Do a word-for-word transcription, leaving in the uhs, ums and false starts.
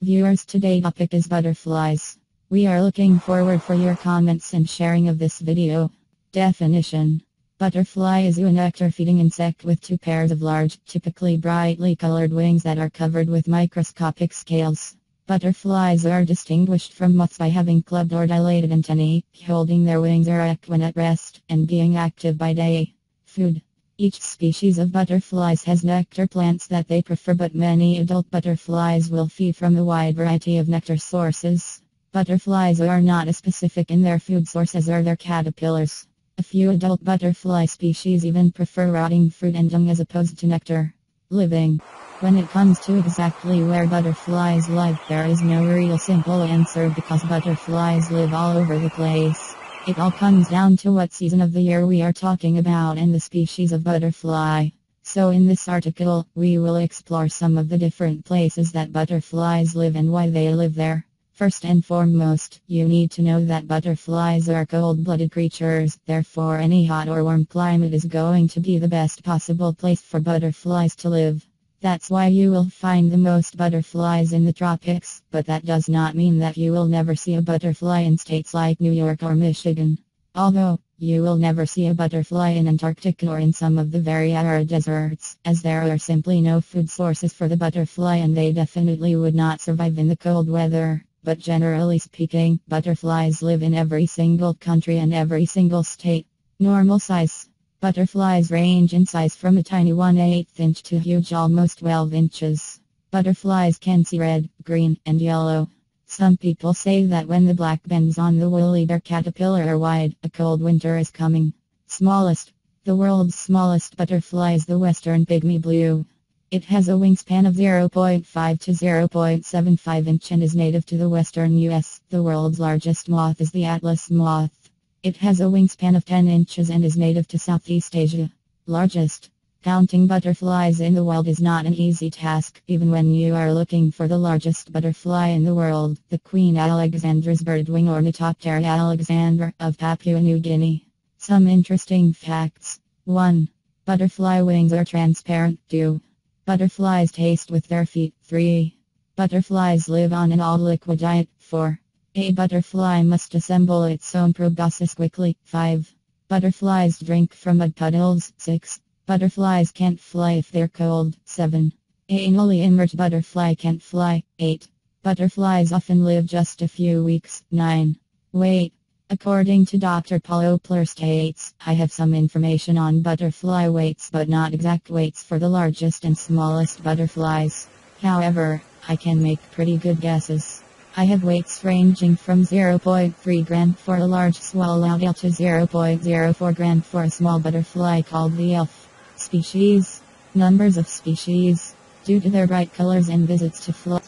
Viewers, today's topic is butterflies. We are looking forward for your comments and sharing of this video. Definition: butterfly is a nectar-feeding insect with two pairs of large, typically brightly colored wings that are covered with microscopic scales. Butterflies are distinguished from moths by having clubbed or dilated antennae, holding their wings erect when at rest, and being active by day. Food: each species of butterflies has nectar plants that they prefer, but many adult butterflies will feed from a wide variety of nectar sources. Butterflies are not as specific in their food source as are their caterpillars. A few adult butterfly species even prefer rotting fruit and dung as opposed to nectar. Living: when it comes to exactly where butterflies live, there is no real simple answer because butterflies live all over the place. It all comes down to what season of the year we are talking about and the species of butterfly. So in this article, we will explore some of the different places that butterflies live and why they live there. First and foremost, you need to know that butterflies are cold-blooded creatures, therefore any hot or warm climate is going to be the best possible place for butterflies to live. That's why you will find the most butterflies in the tropics, but that does not mean that you will never see a butterfly in states like New York or Michigan. Although, you will never see a butterfly in Antarctica or in some of the very arid deserts, as there are simply no food sources for the butterfly and they definitely would not survive in the cold weather. But generally speaking, butterflies live in every single country and every single state. Normal size: butterflies range in size from a tiny one eighth inch to huge almost twelve inches. Butterflies can see red, green, and yellow. Some people say that when the black bands on the woolly bear caterpillar are wide, a cold winter is coming. Smallest: the world's smallest butterfly is the western pygmy blue. It has a wingspan of zero point five to zero point seven five inch and is native to the western U S. The world's largest moth is the Atlas moth. It has a wingspan of ten inches and is native to Southeast Asia. Largest: counting butterflies in the world is not an easy task, even when you are looking for the largest butterfly in the world, the Queen Alexandra's birdwing Ornithoptera alexandra of Papua New Guinea. Some interesting facts. one. Butterfly wings are transparent. two. Butterflies taste with their feet. three. Butterflies live on an all-liquid diet. four. A butterfly must assemble its own proboscis quickly. five. Butterflies drink from mud puddles. six. Butterflies can't fly if they're cold. seven. A anally immersed butterfly can't fly. eight. Butterflies often live just a few weeks. nine. Weight: according to Doctor Paul Opler states, I have some information on butterfly weights but not exact weights for the largest and smallest butterflies. However, I can make pretty good guesses. I have weights ranging from zero point three grams for a large swallowtail to zero point zero four grams for a small butterfly called the elf. Species: numbers of species. Due to their bright colors and visits to flies,